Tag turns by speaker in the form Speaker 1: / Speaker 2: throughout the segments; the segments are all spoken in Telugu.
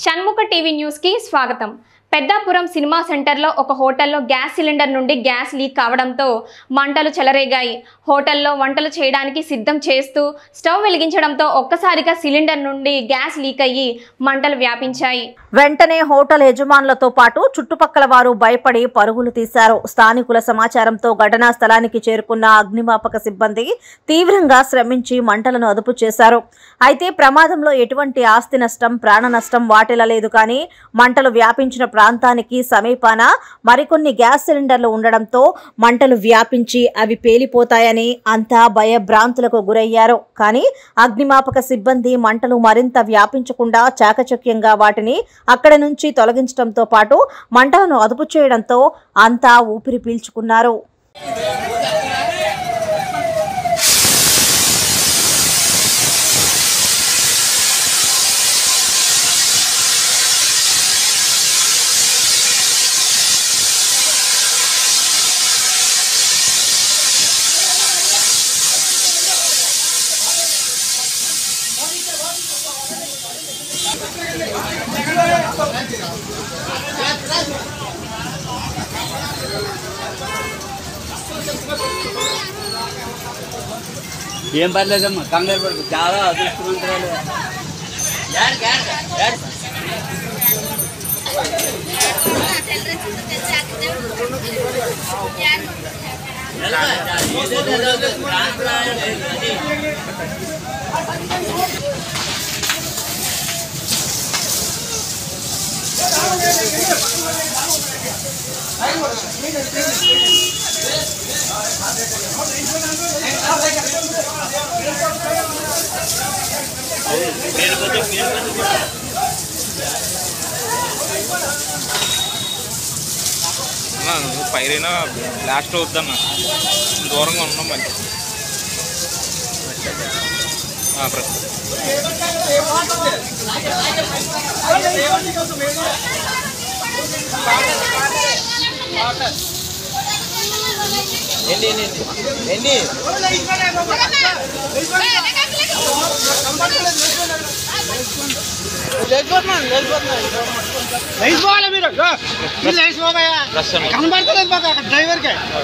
Speaker 1: షణ్ముఖ టీవీ న్యూస్ కి స్వాగతం। పెద్దాపురం సినిమా సెంటర్లో ఒక హోటల్లో గ్యాస్ సిలిండర్ నుండి గ్యాస్ లీక్ కావడంతో మంటలు చెలరేగాయి। హోటల్లో వంటలు చేయడానికి సిద్ధం చేస్తూ స్టవ్ వెలిగించడంతో ఒక్కసారిగా సిలిండర్ నుండి గ్యాస్ లీక్ అయ్యి మంటలు వ్యాపించాయి।
Speaker 2: వెంటనే హోటల్ యజమానులతో పాటు చుట్టుపక్కల వారు భయపడి పరుగులు తీశారు। స్థానికుల సమాచారంతో ఘటనా స్థలానికి చేరుకున్న అగ్నిమాపక సిబ్బంది తీవ్రంగా శ్రమించి మంటలను అదుపు చేశారు। అయితే ప్రమాదంలో ఎటువంటి ఆస్తి నష్టం, ప్రాణ నష్టం వాటిల్లలేదు। కానీ మంటలు వ్యాపించిన ప్రాంతానికి సమీపాన మరికొన్ని గ్యాస్ సిలిండర్లు ఉండడంతో మంటలు వ్యాపించి అవి పేలిపోతాయని అంతా భయభ్రాంతులకు గురయ్యారు। కానీ అగ్నిమాపక సిబ్బంది మంటలు మరింత వ్యాపించకుండా చాకచక్యంగా వాటిని అక్కడి నుంచి తొలగించడంతో పాటు మంటలను అదుపు చేయడంతో అంతా ఊపిరి పీల్చుకున్నారు।
Speaker 3: ఏం పర్లేదమ్మా, కంగారు పడుతుంది, చాలా అదృష్టవంతురాలు।
Speaker 4: ఫైర్ అయినా బ్లాస్ట్ అవుద్దన్నా, దూరంగా ఉన్నాం మంచి
Speaker 3: డ్రైవర్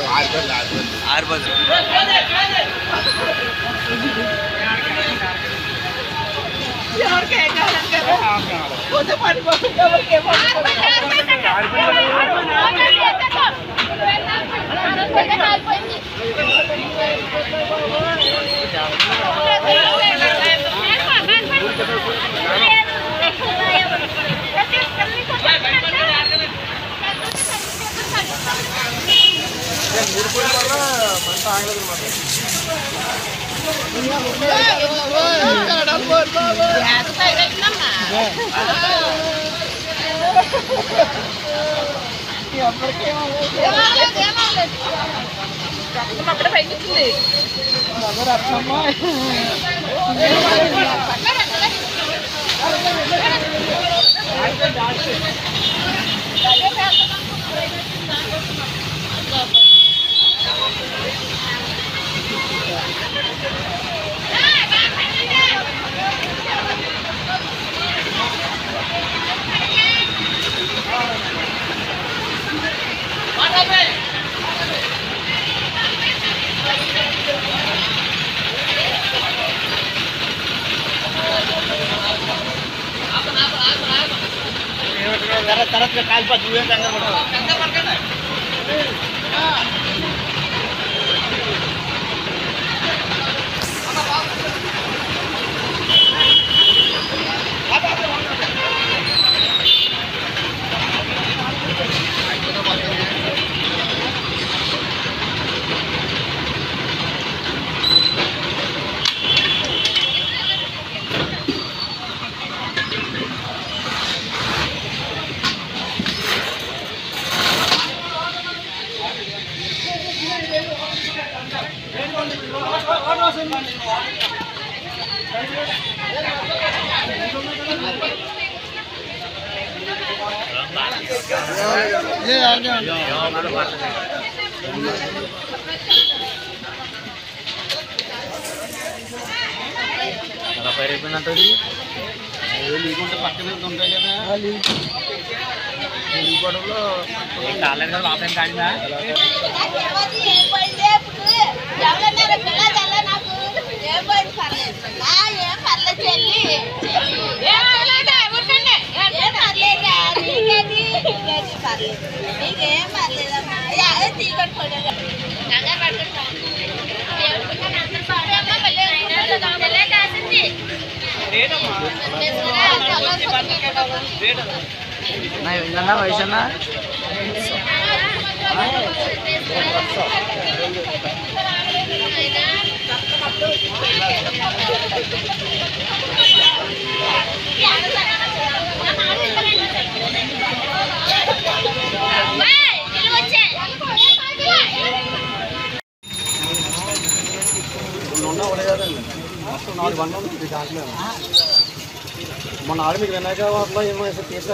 Speaker 3: तरह काल
Speaker 4: ఫైర్ అయిపోయిందంటే
Speaker 3: నీకుంటే పక్కన ఉంటాయి కదా గొడవలో కాలేదు కదా లోపల కాడిందా వయసన్నా మన ఆడ మీకు వినాయక వాటిలో ఏమో కేసు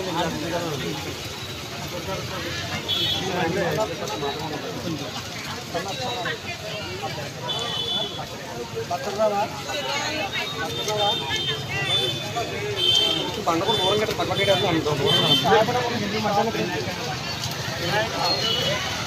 Speaker 3: పండుగ దూరం కట్ట పక్కన